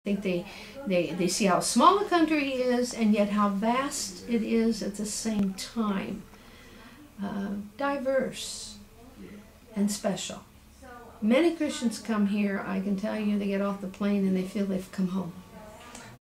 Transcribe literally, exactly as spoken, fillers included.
think they, they, they see how small the country is and yet how vast it is at the same time. Uh, diverse and special. Many Christians come here, I can tell you, they get off the plane and they feel they've come home.